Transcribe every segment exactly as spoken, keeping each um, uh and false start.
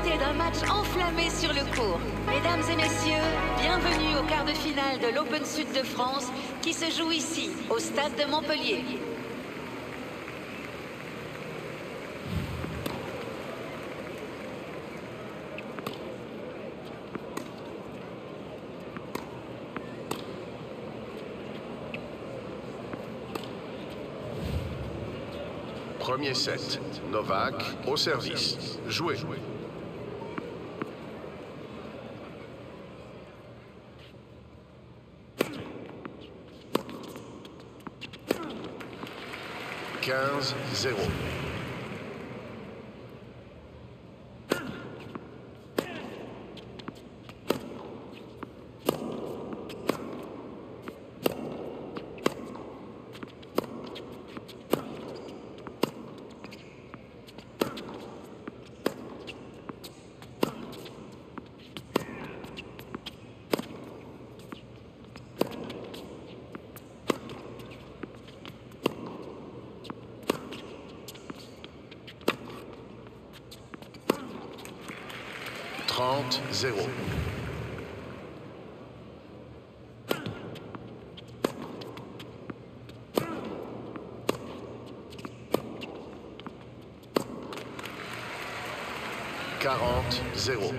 profiter d'un match enflammé sur le court. Mesdames et messieurs, bienvenue au quart de finale de l'Open Sud de France qui se joue ici, au stade de Montpellier. Premier set, Novak au service. Jouez. quinze zéro. trente zéro. quarante zéro.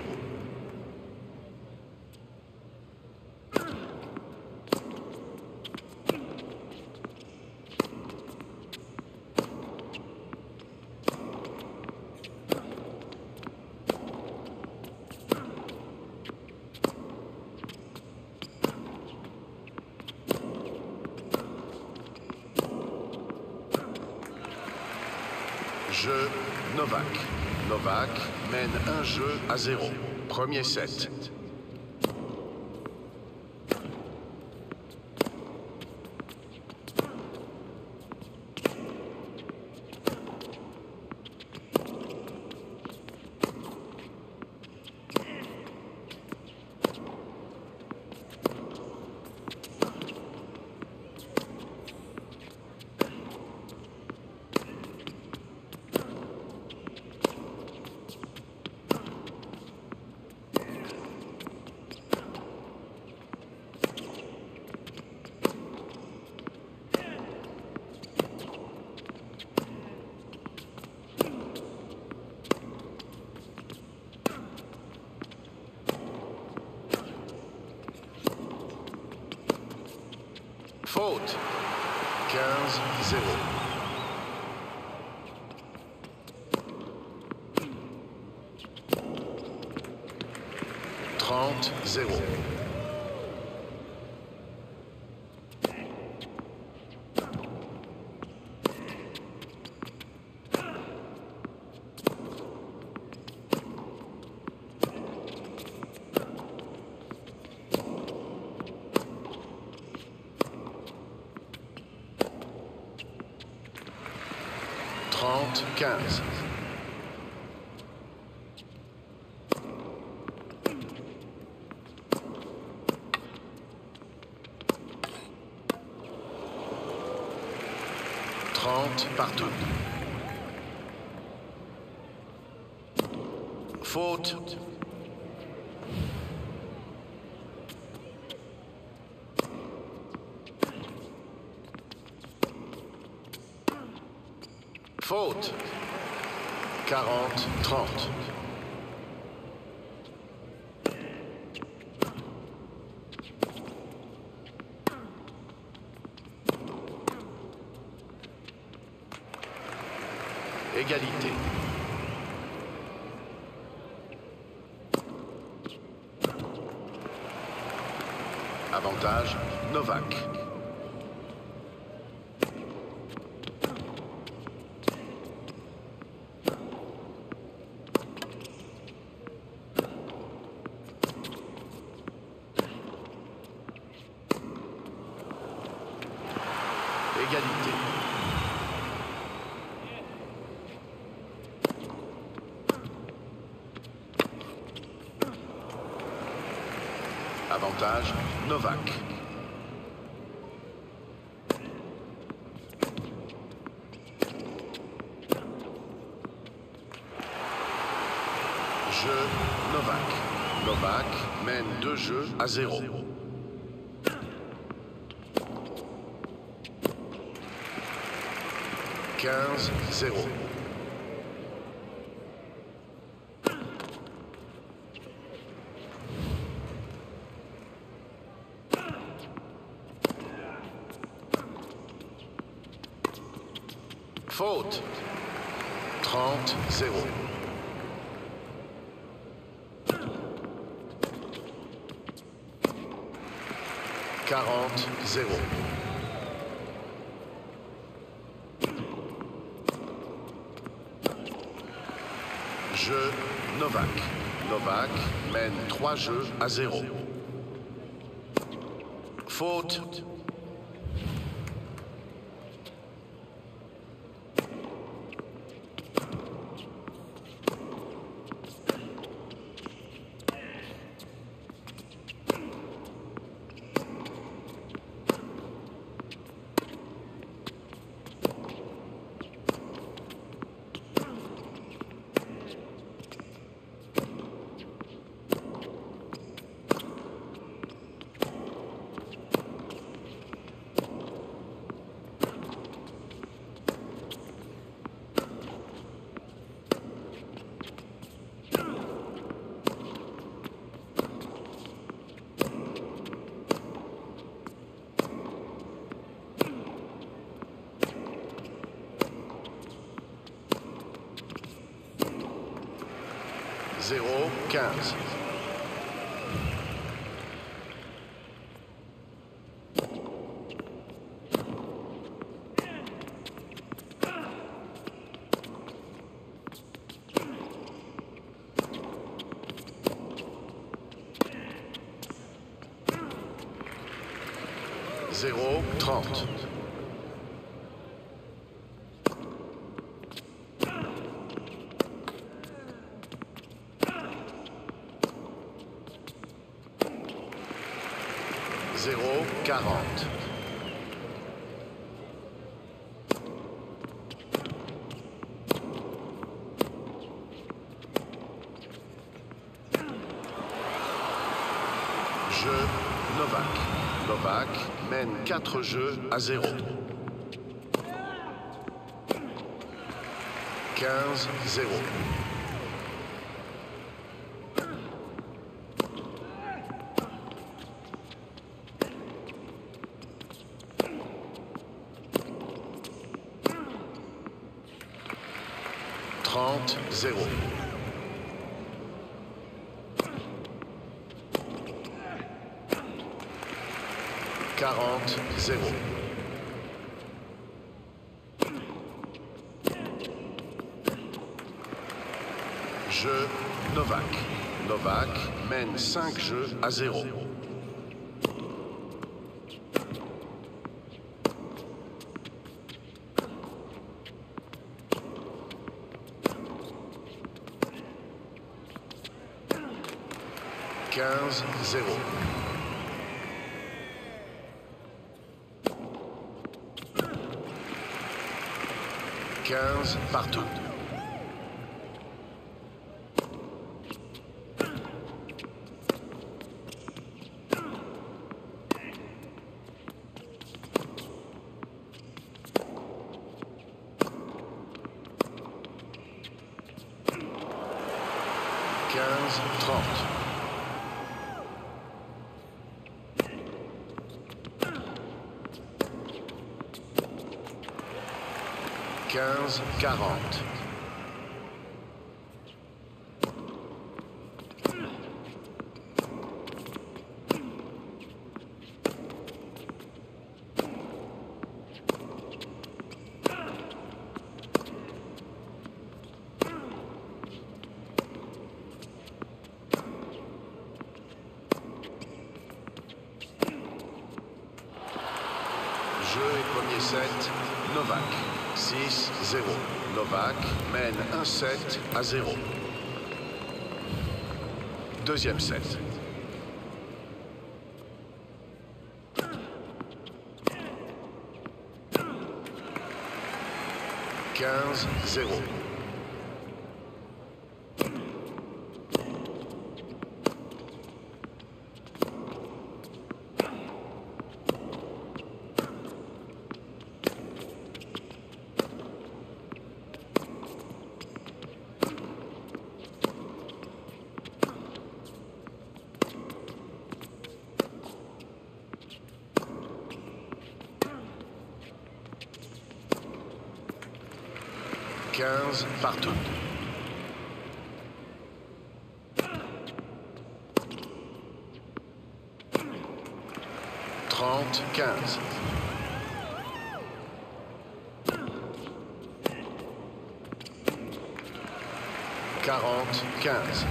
Jeu Novak. Novak mène un jeu à zéro. Premier set. Faute. quinze zéro. trente zéro. trente quinze. trente partout. Faute. Faute. quarante trente. Égalité. Avantage, Novak. Égalité. Avantage, Novak. Jeu Novak. Novak mène deux jeux à zéro. quinze zéro. Faute. trente zéro. quarante zéro. Jeu Novak. Novak mène trois jeux à zéro. Faute. zéro quinze. zéro trente. zéro quarante. Jeu Novak. Novak mène quatre jeux à zéro. quinze zéro. trente zéro. quarante zéro. Jeu Novak. Novak mène cinq jeux à zéro. quinze zéro. quinze partout. quinze trente. quinze quarante. Jeu et premier set, Novak. six zéro. Novak mène un set à zéro. Deuxième set. quinze zéro. quinze partout. trente, quinze. quarante, quinze.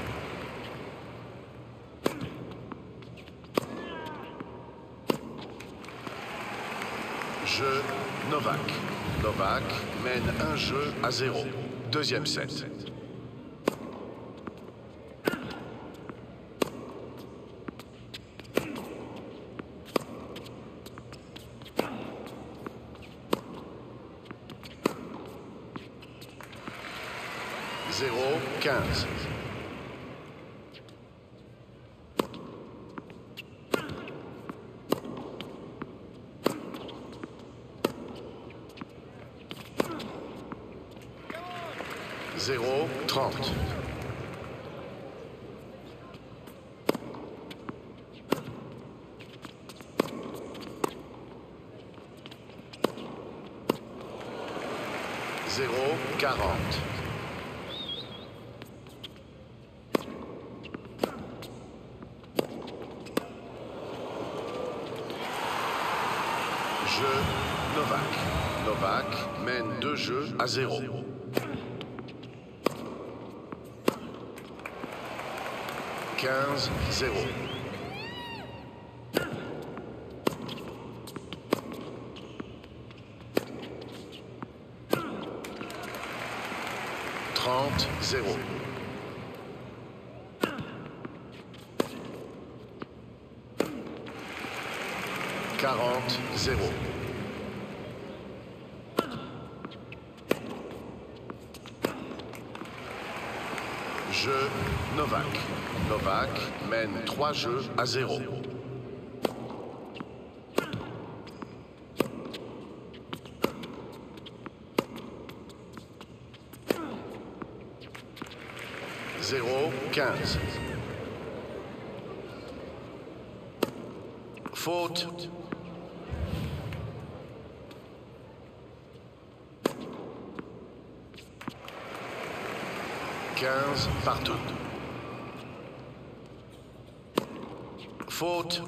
Jeu Novak. Novak mène un jeu à zéro. Deuxième set. zéro, quinze. zéro, trente. zéro, quarante. Jeu Novak. Novak mène deux jeux à zéro. quinze, zéro. trente, zéro. quarante, zéro. Jeu Novak. Novak mène trois jeux à zéro. zéro, quinze. Faute. quinze partout. Faute.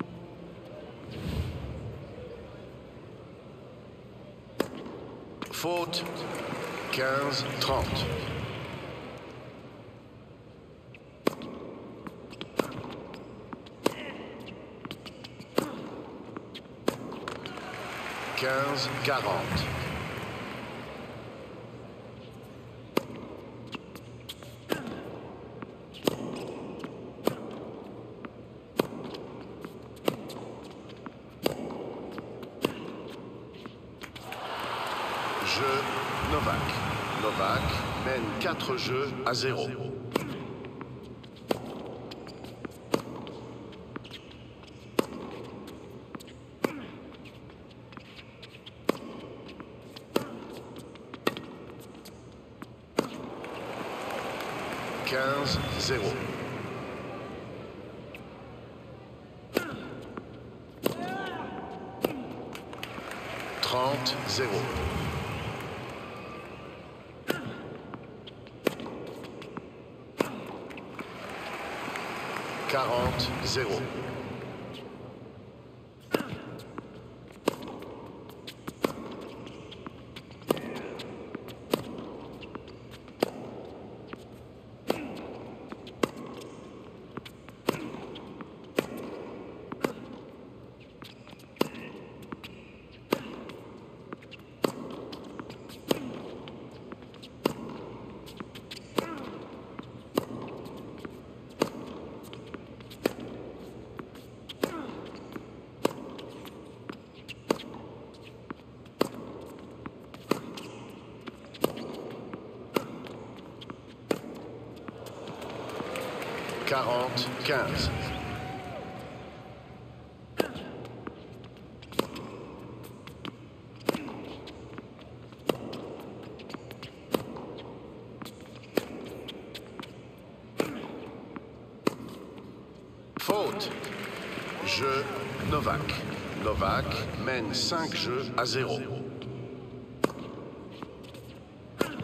Faute. quinze, trente. quinze, quarante. Jeu Novak. Novak mène quatre jeux à zéro. quinze, zéro. trente, zéro. quarante, zéro. quarante, quinze. Faute. Jeu Novak. Novak mène cinq jeux à zéro.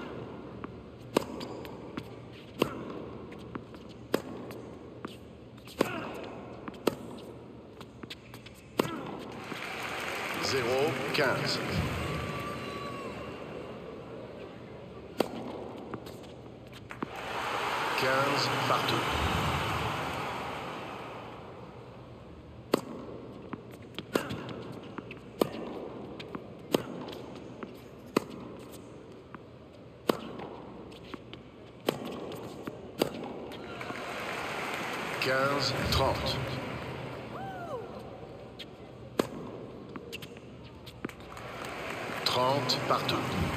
zéro, quinze. quinze partout. quinze, trente. trente partout.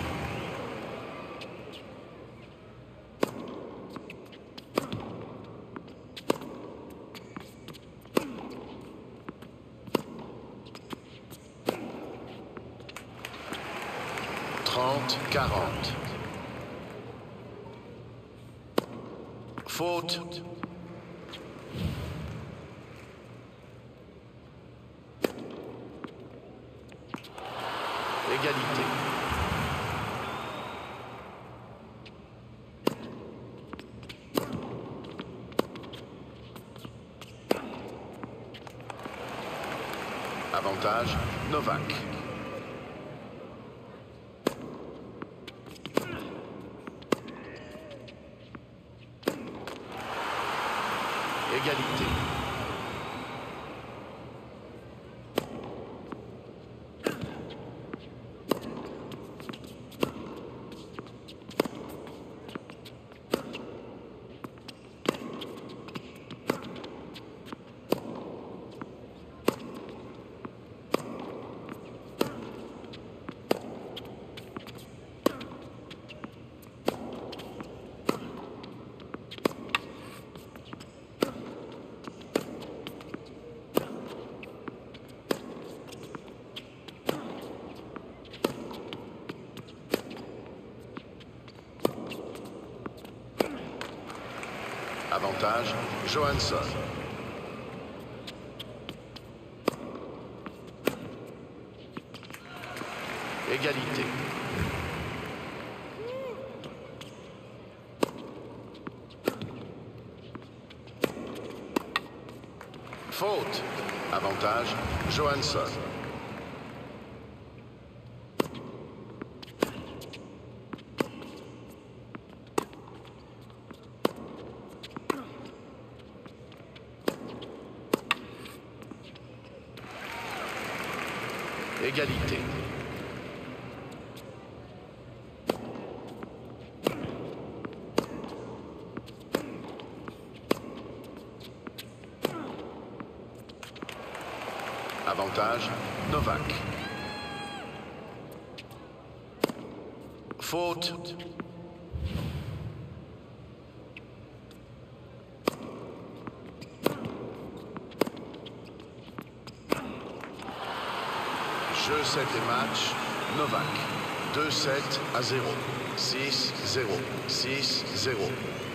trente, quarante. Faute. Égalité. Avantage, Novak. Égalité. Avantage, Johansson. Égalité. Faute. Avantage, Johansson. Égalité. Avantage, Novak. Faute. Jeu sept et match, Novak. deux sept à zéro. six zéro. six zéro.